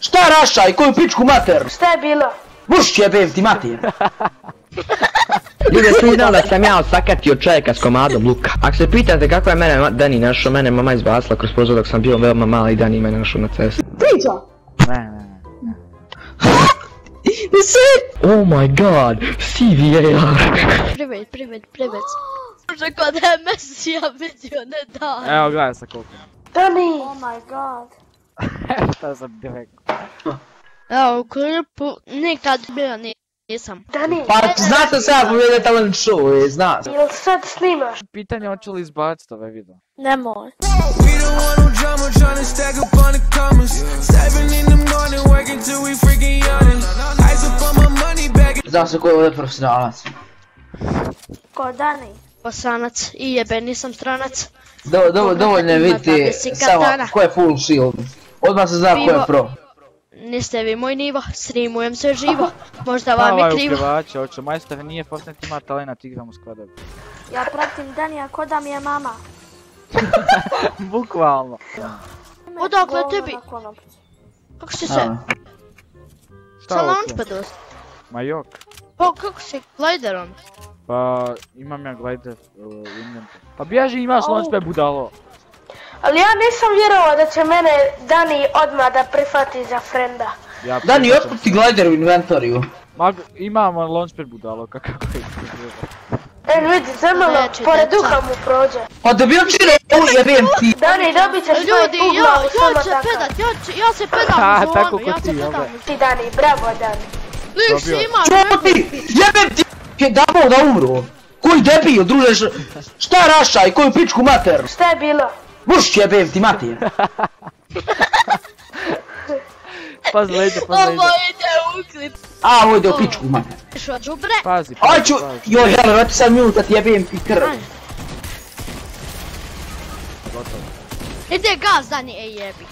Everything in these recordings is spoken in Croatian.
Šta rašaj, koju pičku mater? Šta je bilo? Muš jebem ti mater. Ljudi, sam znao da sam ja osakatio čovjeka s komadom luka. Ako se pitate kako je mene Dani našao, mene mama izbacila kroz prozor dok sam bio veoma mali i Dani me našao na cesti. Priča! Ne. Oh my god, CVAR. Privet. Možda kod MS ja vidio ne dan. Evo gledaj sa koliko. Dani! Oh my god. Šta sam ti rekao? Evo u klipu nikad bio nisam. Dani! Pa zna se sad povedati talent show, zna se. Jel sad snimaš? Pitanje hoću li izbaciti ove video. Nemoj. We don't want no drama, tryna stack up on the commas. 7 in the morning, working till we freaking yawning. Eyes up on my money bag. Zna se ko je ovdje profesionalac. Ko Dani? Osanac i jebe, nisam stranac. Dovoljno je vidjeti samo ko je full shield. Odmah se zna ko je pro. Niste vi moj nivo, streamujem sve živo. Možda vam je krivo. Ukrivače, hoće majster nije Fortnite ima talent, igramo s kvadovi. Ja pratim Danija ko da mi je mama. Bukvalno. Odakle tebi? Kako si se? Šta Sa ovo? launchpadom? Ma jok. Pa kako si gliderom? Pa imam ja glider u inventu. Pa bježi imaš launchpad budalo. Ali ja nisam vjerovao da će mene Dani odmah da prihvati za frenda. Dani, otkud ti glider u inventoriju? Imamo launchpad budalo, kako je Vidi, zemljeno, pored duha mu prođe. Pa da bi očinu ovu jebem ti. Dani, dobit ćeš svoj Ljudi, puglavu samo ja ću se tako. pedat, ja se pedam u tako zonu, ko ja ti, se jel pedam. Ti Dani, bravo Dani. Liš ima, Čo ti? Jebem ti! Damo da umru. Koji debil, druže, šta rašaj, koju pičku mater? Šta je bilo? Muš jebem ti mater. Paz lejde. Ovo ide u klip. A, ovo ide u pičku mater. Išo džubre. Pazi. Ajću, joj, hele, vrati sad minut da ti jebem ti krv. Ide gaz, Dani, ej jebi.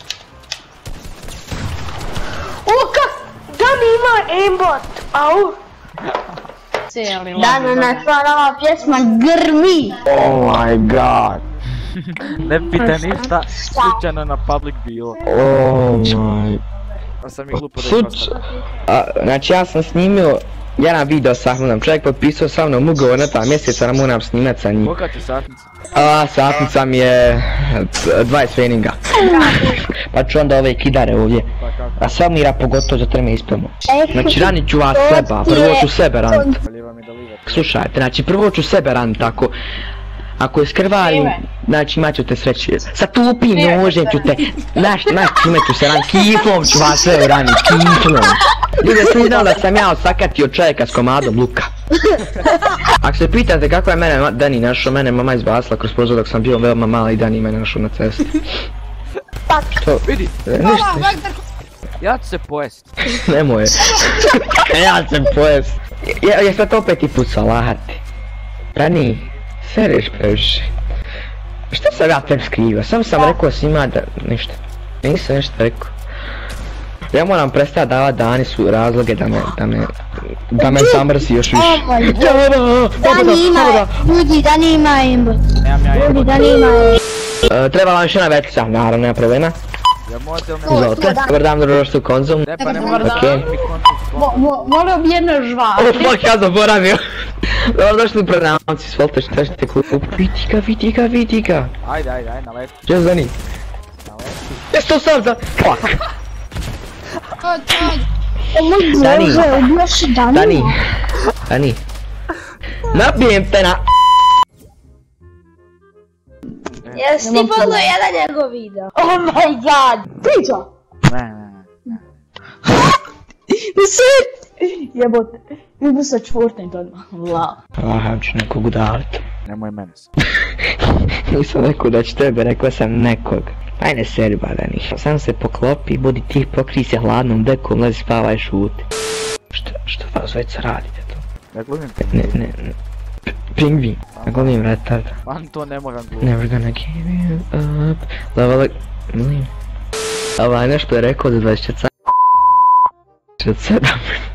O, kak? Dani ima aimbot, au. Dana, naša nova pjesma grmi! Oh my god. Ne pita ništa, slučajno na public bilo. Oh my. Pa sam i glupo da ih Znači ja sam snimio jedan video sa mnom, čovjek potpisao sa mnom ugovor na 2 mjeseca da moram snimat sa njim. Kolika ti satnica? Satnica mi je 20 feninga. Pa ću onda ove kidare ovdje. A Samira pogotovo za treme ispemo. Znači ranit ću vas seba, prvo ću sebe ranit. Slušajte, znači prvo ću sebe ranit ako je skrvarim, znači imat ću te sreće. Sa tupim nožem ću te, znaš čime ću se ranit, kiflom ću vas sve ranit, kiflom. Ljudi, sam znao da sam ja osakatio čovjeka s komadom luka. Ako se pitate kako je mene Dani našao, mene mama izbacila kroz prozor dok sam bio veoma mali i Dani me našao na cesti. Vidi, Ništa. ja ću se pojest. Nemoj. Ja ću pojest. Ja sad opet i pucao, lahati. Rani, sereš previše. Što sam ja tebi skrivio? Samo sam rekao svima da... ništa. Nisam nešto rekao. Ja moram prestati davat Danisu razloge da me zamrzi još više. Dani ima, ljudi, Dani ima aimbot. Ljudi, Dani ima aimbot. Treba vam još jedna vetica, naravno, nema problema. Ja možda ne... Izvolite, dobar dan, dobrodošli u Konzum. Ne pa ne moram da Okej. mi konzum. Volio bi jedno žva. O, fuck, ja zaboravio. Dobrodošli u prodavnici, izvolite što ćete kupiti. Vidi ga. Ajde, na letu. Just Dani. Jesto sam za... Fuck. Dani. Nabijem te na... Jesi ti pogledao jedan njegov video? Oh my god! Priča! Ne. Jebote, idu sa Fortnite odmah, wow. Aha, ću nekog udalit. Nemoj mene se. Nisam rekao da ću tebe, rekao sam nekog. Aj ne seri Badani. Sam se poklopi, budi tih, pokrij se hladnom dekom, lezi spavaj, šuti. Što vas dvojica radite to? Ja glumim Ne. Pingvin. Ja glumim retard. Man to ne moram glumiti. Never gonna give you up. Level... Molim. Ovaj nešto je rekao za 24 47.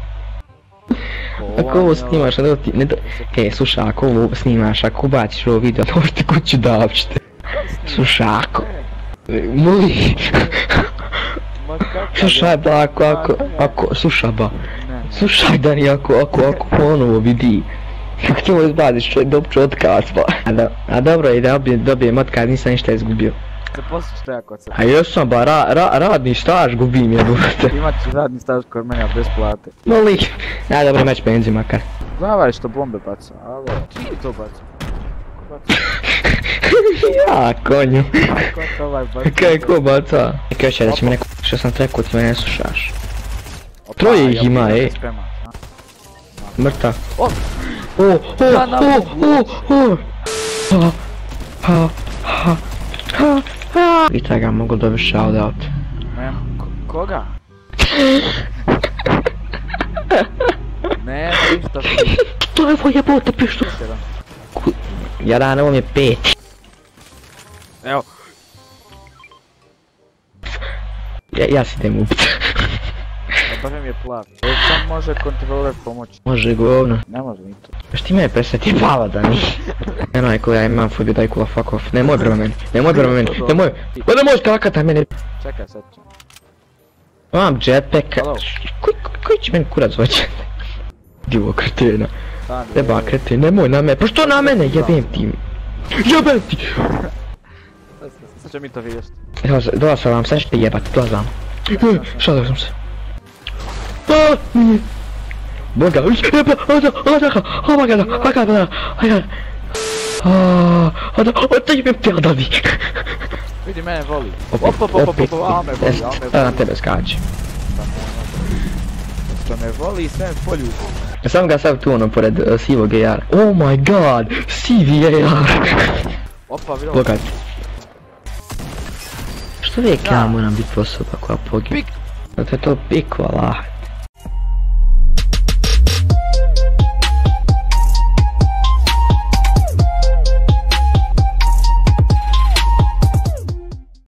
Ako ovo snimaš, ne do... slušaj, ako ovo snimaš, ako ubaciš ovo video, možete kuću da općete. Slušaj, ako... Molim. Slušaj ba, ako, slušaj ba. Slušaj Dani, ako ponovo vidi. Kako ćemo izbaziš čovjek dobću otkaz ba. A dobro i da dobijem otkaz, nisam ništa izgubio. Da posliš to ja kod sebe. A jesam ba, radni staž gubim jebate. Imat ću radni staž kod mene bez plate. Molim. Ja dobro meć penziju makar. Znavaj što bombe baca, alo. Čiji to baca? Ko baca? Ja, konju. Ko to ovaj baca? Kaj ko baca? Kaj će da će me neko što sam trekao ti me ne slušaš. Troje ih ima, ej. Mrtav. Vidite ga, mogu dobiti shoutout. Koga? Ne, ništa. To je ovo jebote pištu. Jadan, ovo mi je 5. Evo. Ja se idem ubit. Baš mi je plav. Sam može kontroler pomoći. Može govno. Ne može ni to. Još ti mene presjeti pava da mi. Nemoj ko ja imam fobiju daj kula fuck off. Nemoj prema meni. Nemoj. Pa ne možeš kakata mene. Čekaj sad ću. Imam jetpacka. Koji će meni kurac hoće? Divo kretena. Jeba kreten, nemoj na mene. Pa što na mene? Jebem ti. Jebem ti. Sad će mi to vidjeti. Dolazam vam, sad ćete jebat, dolazam. Šadao sam se. Boga, Vidi mene voli. A me voli. Na tebe skače. Što me voli i sve me poljubi. Sam ga sam tu ono pored sivog AR. Oh my god, sivi AR. Opa, vidio. Bogat. Što uvijek ja moram biti osoba koja pogine? Zato je to pik, valah.